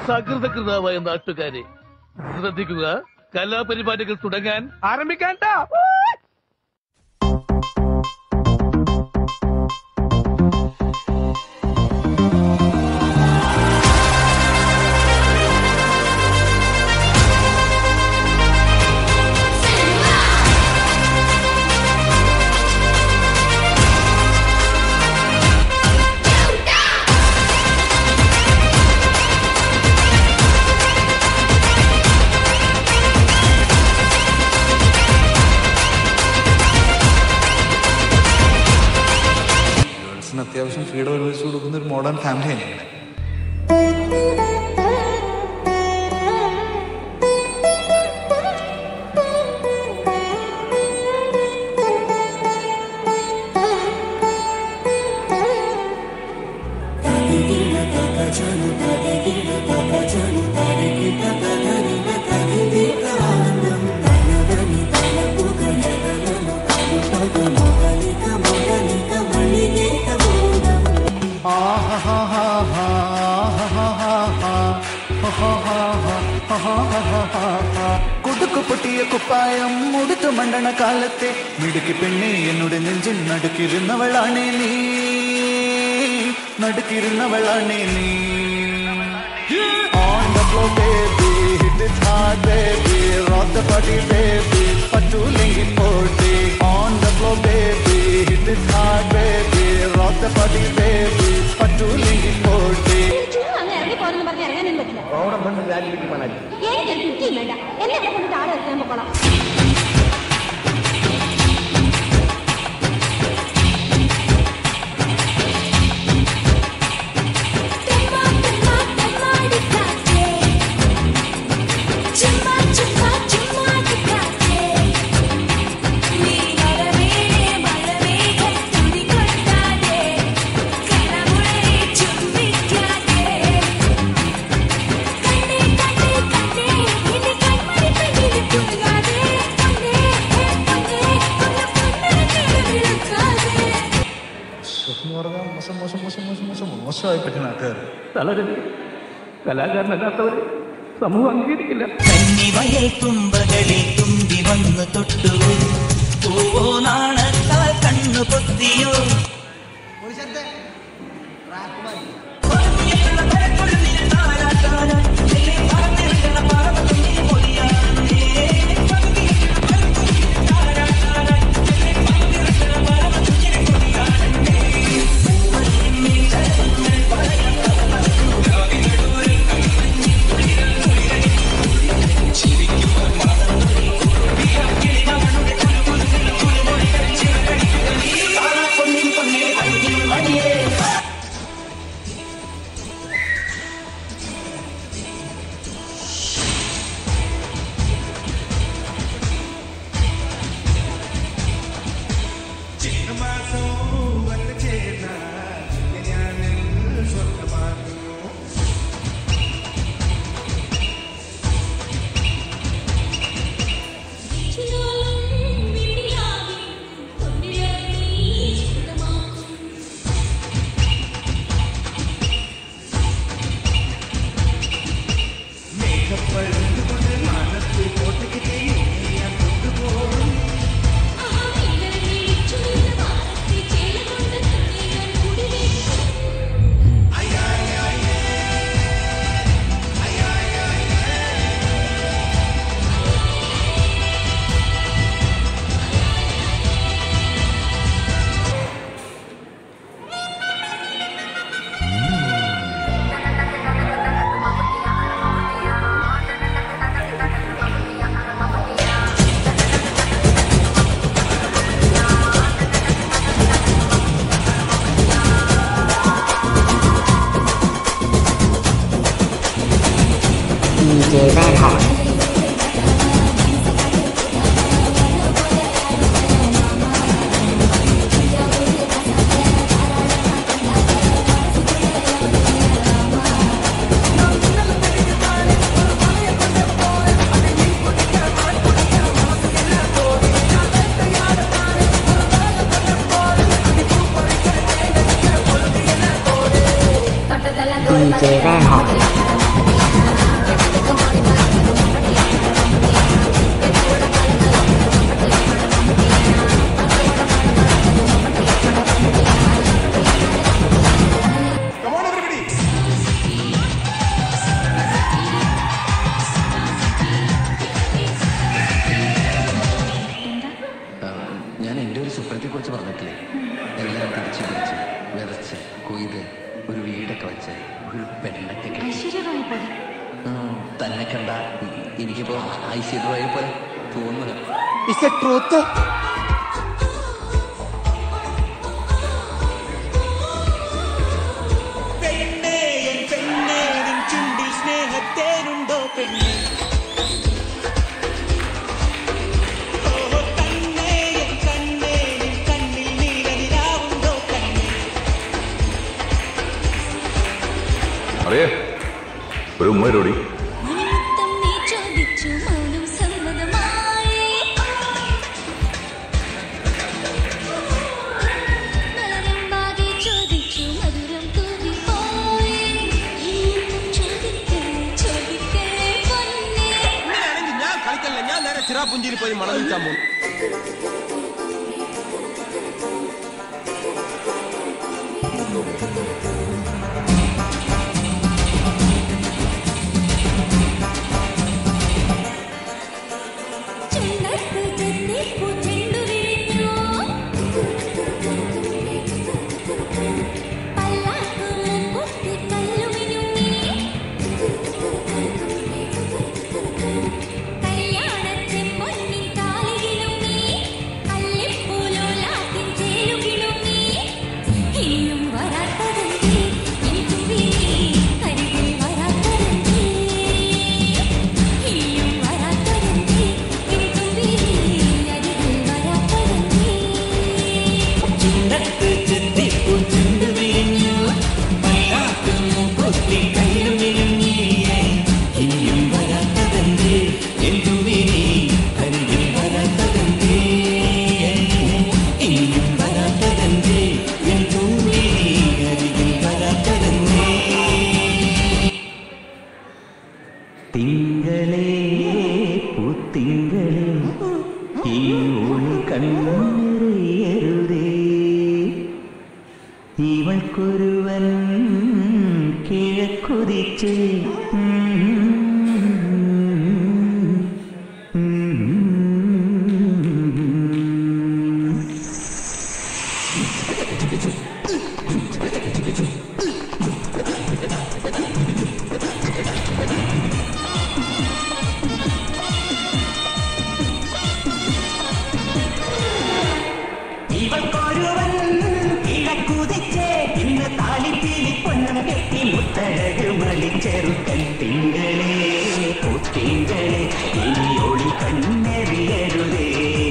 സകൃതകൃതാവായ നാട്ടുകാരെ ശ്രദ്ധിക്കുക, കലാപരിപാടികൾ തുടങ്ങാൻ ആരംഭിക്കാൻ. അത്യാവശ്യം ഫ്രീഡം അനുവദിച്ചു കൊടുക്കുന്ന ഒരു മോഡേൺ ഫാമിലി തന്നെയാണ്. കുടുക്കു പൊട്ടിയ കുപ്പായം മുടുത്തു മണ്ടണ കാലത്തെ മിടുക്കി പെണ്ണെ എന്നോട് നെഞ്ചിൽ നടുക്കിരുന്നവളാണേ നീ, നടുക്കിരുന്നവളാണേ നീ. On the floor baby, hit it hard baby, rock the party baby, പറ്റൂലെങ്കിൽ പോട്ടെ. On the floor baby, hit it hard baby, rock the party baby, പറ്റൂലെങ്കിൽ പോട്ടെ. മോശമായി പറ്റുന്ന നാട്ടുകാർ കലാകാരനല്ലാത്തവരെ സമൂഹം അംഗീകരിക്കില്ല. കന്നിവയൽ തുമ്പകളിൽ തുമ്പി വന്നു തൊട്ടു, പൂവോ നാണത്താൽ കണ്ണു പൊത്തിയോ. DJ Van Hart. DJ Van Hart. ഒരു പെണ്ണൊക്കെ തന്നെ കണ്ട എനിക്കിപ്പോ ഐശ്വര്യ പോലെ തോന്നുന്നു. പെണ്ണേ എൻ പെണ്ണേ നിൻ ചുണ്ടിൽ സ്നേഹത്തേനുണ്ടോ പെണ്ണേ ഒരു ഉമ്മരോടി ഞാൻ കളിക്കല്ല, ഞാൻ നേരെ ചിറാപുഞ്ചിയിൽ പോയി മണം വിൽക്കാൻ പോകും. ഇവൾക്കൊരുവൻ കിഴക്കുതിച്ച് ചെറുക്കൻ തിങ്കളേ പൂത്തിങ്കളേ ഇനി ഒളി കണ്ണെറിയരുതേ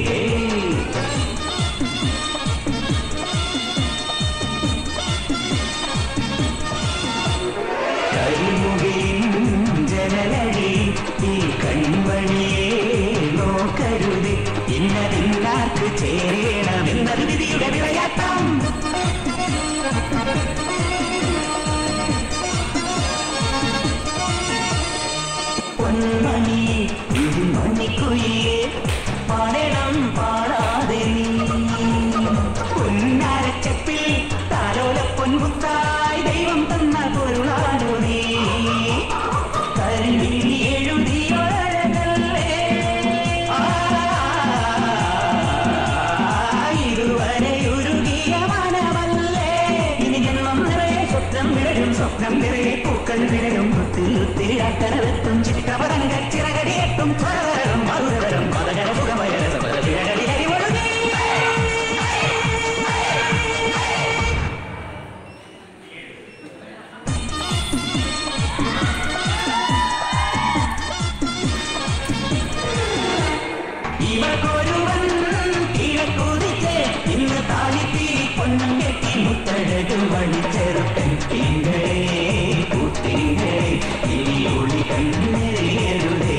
കരിമുകയും ജനലടി ഈ കൺമണിയെ നോക്കരുത് ഇന്നതിന്നാർക്ക് ചേരണമെന്നത് വിധിയുടെ വിളയാട്ടം പൊന്മണിയെ മണിക്കുയിലെ പാടണം പാടാതെ നീ പൊന്നാരച്ചപ്പിൽ താലോല പൊൻകുത്തായി ദൈവം തന്ന പൊരുളാണു നീ കരിമിഴി എഴുതിയൊഴകല്ലേ ഇതുവരെ ഉരുകിയ മനമല്ലേ ഇനി ജന്മം നിറയെ സ്വപ്നം വിടരും സ്വപ്നം നിറയെ പൂക്കൾ വിടരും ത്തിരിയാക്കരവെത്തും ചിത്രപരങ്ക ചിറകടിയെത്തും സ്വരവരം മധുരവരം മതകര സുഖമയരടി ഹരിവൊഴുകി ഇവൾക്കൊരുവൻ കിഴക്കുതിച്ച് ഇന്ന് താലിത്തീരി പൊന്നും കെട്ടി മുത്തഴക് വഴിച്ചെറുക്കൻ തിങ്കളേ പൂത്തിങ്കളേ ഇനി ഒളി കണ്ണെറിയരുതേ